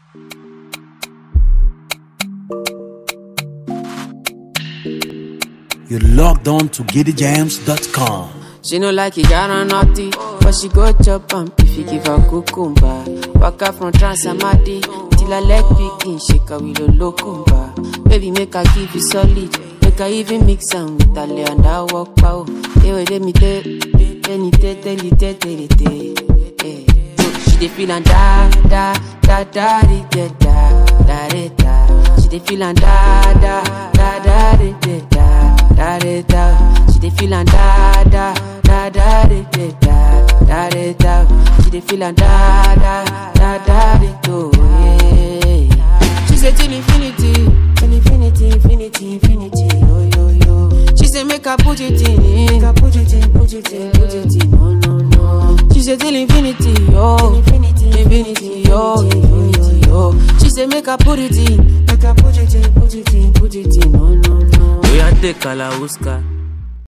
You're logged on to GiddyJams.com. She no like it, got on naughty, but she go chop and if you give her cucumber. Waka from Transamadi till her leg begin shake her with a locumba. Baby, make her give you solid, make her even mix am with her lay and I walk pow. Hey, wait, let me tell you. She dey feel and da da da da da da da da. She dey feel and da da da da da da da. She dey feel and da da da da da da da. She dey feel and da da da da da. She say till infinity, infinity, infinity, infinity. Yo yo yo. She say make her put it in, make her put it in, put it in, put it in. No no no. She say till infinity, yo, infinity, infinity, yo, infinity, yo. She say make her put it in, make her put it in, put it in, put it in. No no no. We a take Kalauska.